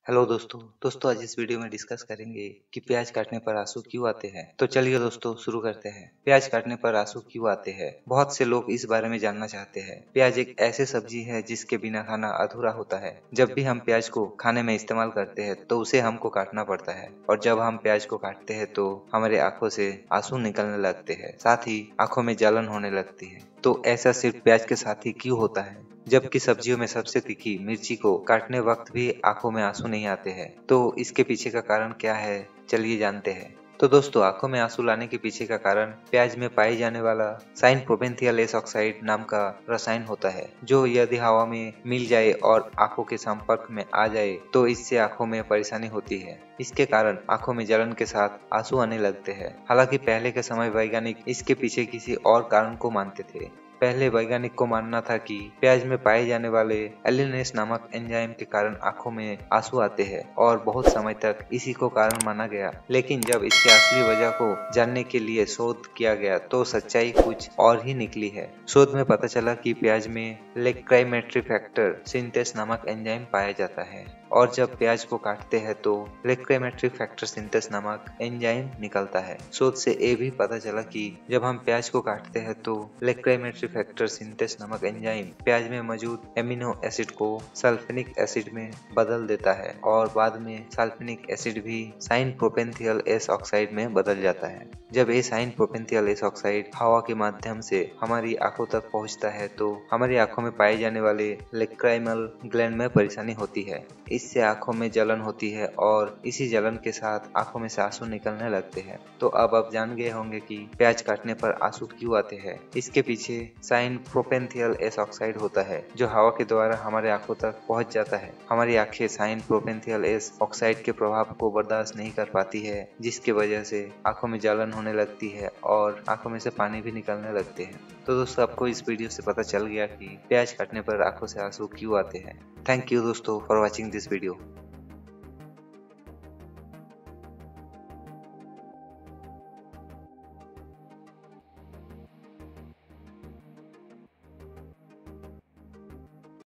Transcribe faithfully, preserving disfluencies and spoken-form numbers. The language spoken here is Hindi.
हेलो दोस्तों दोस्तों आज इस वीडियो में डिस्कस करेंगे कि प्याज काटने पर आंसू क्यों आते हैं। तो चलिए दोस्तों शुरू करते हैं। प्याज काटने पर आंसू क्यों आते हैं, बहुत से लोग इस बारे में जानना चाहते हैं। प्याज एक ऐसी सब्जी है जिसके बिना खाना अधूरा होता है। जब भी हम प्याज को खाने में इस्तेमाल करते हैं तो उसे हमको काटना पड़ता है, और जब हम प्याज को काटते हैं तो हमारे आंखों से आंसू निकलने लगते हैं, साथ ही आंखों में जलन होने लगती है। तो ऐसा सिर्फ प्याज के साथ ही क्यों होता है, जबकि सब्जियों में सबसे तीखी मिर्ची को काटने वक्त भी आंखों में आंसू नहीं आते हैं। तो इसके पीछे का कारण क्या है, चलिए जानते हैं। तो दोस्तों, आंखों में आंसू लाने के पीछे का कारण प्याज में पाई जाने वाला साइन प्रोपेंथियल एस ऑक्साइड नाम का रसायन होता है, जो यदि हवा में मिल जाए और आंखों के संपर्क में आ जाए तो इससे आंखों में परेशानी होती है। इसके कारण आंखों में जलन के साथ आंसू आने लगते हैं। हालांकि पहले के समय वैज्ञानिक इसके पीछे किसी और कारण को मानते थे। पहले वैज्ञानिक को मानना था कि प्याज में पाए जाने वाले एलिनेस नामक एंजाइम के कारण आंखों में आंसू आते हैं, और बहुत समय तक इसी को कारण माना गया। लेकिन जब इसके असली वजह को जानने के लिए शोध किया गया तो सच्चाई कुछ और ही निकली है। शोध में पता चला कि प्याज में लेक्राइमेट्री फैक्टर सिंथेस नामक एंजाइम पाया जाता है, और जब प्याज को काटते हैं तो लेक्राइमेट्री फैक्टर सिंथेस नामक एंजाइम निकलता है। शोध से ये भी पता चला कि जब हम प्याज को काटते हैं तो लेक्राइमेट्री फैक्टर सिंथेस नामक एंजाइम प्याज में मौजूद एमिनो एसिड को सल्फोनिक एसिड में बदल देता है, और बाद में सल्फोनिक एसिड भी साइन प्रोपेंथियल एस ऑक्साइड में बदल जाता है। जब ये साइन प्रोपेंथियल एस ऑक्साइड हवा के माध्यम से हमारी आंखों तक पहुंचता है तो हमारी आंखों में पाए जाने वाले लेक्राइमल ग्लैंड में परेशानी होती है। इससे आंखों में जलन होती है, और इसी जलन के साथ आंखों में से आंसू निकलने लगते हैं। तो अब आप जान गए होंगे कि प्याज काटने पर आंसू क्यों आते हैं। इसके पीछे साइन प्रोपेंथियल एस ऑक्साइड होता है, जो हवा के द्वारा हमारे आंखों तक पहुंच जाता है। हमारी आंखें साइन प्रोपेंथियल एस ऑक्साइड के प्रभाव को बर्दाश्त नहीं कर पाती है, जिसकी वजह से आंखों में जलन होने लगती है और आंखों में से पानी भी निकलने लगते हैं। तो दोस्तों, आपको इस वीडियो से पता चल गया कि प्याज काटने पर आंखों से आंसू क्यों आते हैं। थैंक यू दोस्तों फॉर वॉचिंग दिस वीडियो।